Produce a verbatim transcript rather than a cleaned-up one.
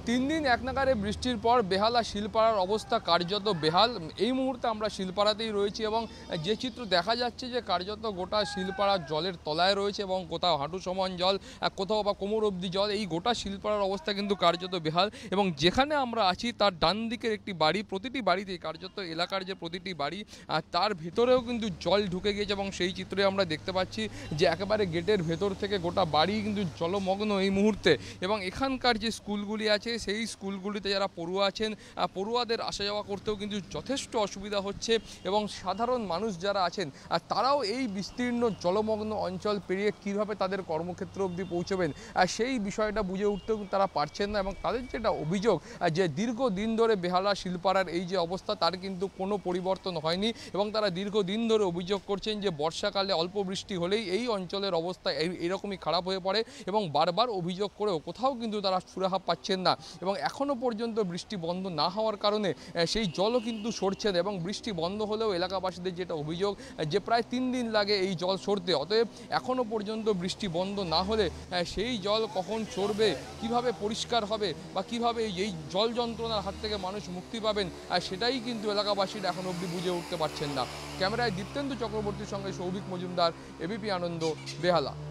তিন দিন এক নাগারে বৃষ্টির পর বেহালা শিলপাড়ার অবস্থা কার্যত বেহাল। এই মুহূর্তে আমরা শিলপাড়াতেই রয়েছি এবং যে চিত্র দেখা যাচ্ছে যে কার্যত গোটা শিলপাড়া জলের তলায় রয়েছে এবং কোথাও হাঁটু সমান জল, কোথাও বা কোমর অবধি জল। এই গোটা শিলপাড়ার অবস্থা কিন্তু কার্যত বেহাল এবং যেখানে আমরা আছি তার ডান দিকের একটি বাড়ি, প্রতিটি বাড়িতেই কার্যত এলাকার যে প্রতিটি বাড়ি তার ভেতরেও কিন্তু জল ঢুকে গিয়েছে এবং সেই চিত্রে আমরা দেখতে পাচ্ছি যে একেবারে গেটের ভেতর থেকে গোটা বাড়ি কিন্তু জলমগ্ন এই মুহূর্তে। এবং এখানকার যে স্কুলগুলি আছে সেই স্কুলগুলিতে যারা পড়ুয়া আছেন, পড়ুয়াদের আসা যাওয়া করতেও কিন্তু যথেষ্ট অসুবিধা হচ্ছে এবং সাধারণ মানুষ যারা আছেন আর তারাও এই বিস্তীর্ণ জলমগ্ন অঞ্চল পেরিয়ে কীভাবে তাদের কর্মক্ষেত্র অবধি পৌঁছবেন আর সেই বিষয়টা বুঝে উঠতেও তারা পারছেন না। এবং তাদের যেটা অভিযোগ যে দীর্ঘদিন ধরে বেহালা শিলপাড়ার এই যে অবস্থা তার কিন্তু কোনো পরিবর্তন হয়নি এবং তারা দীর্ঘদিন ধরে অভিযোগ করছেন যে বর্ষাকালে অল্প বৃষ্টি হলেই এই অঞ্চলের অবস্থা এইরকমই খারাপ হয়ে পড়ে এবং বারবার অভিযোগ করেও কোথাও কিন্তু তারা সুরাহা পাচ্ছেন না এবং এখনও পর্যন্ত বৃষ্টি বন্ধ না হওয়ার কারণে সেই জলও কিন্তু সরছে না। এবং বৃষ্টি বন্ধ হলেও এলাকাবাসীদের যেটা অভিযোগ যে প্রায় তিন দিন লাগে এই জল সরতে। অতএব এখনও পর্যন্ত বৃষ্টি বন্ধ না হলে সেই জল কখন সরবে, কিভাবে পরিষ্কার হবে বা কিভাবে এই জল যন্ত্রণার হাত থেকে মানুষ মুক্তি পাবেন আর সেটাই কিন্তু এলাকাবাসীরা এখন অবধি বুঝে উঠতে পারছেন না। ক্যামেরায় দীপ্তেন্দু চক্রবর্তীর সঙ্গে সৌভিক মজুমদার, এবিপি আনন্দ, বেহালা।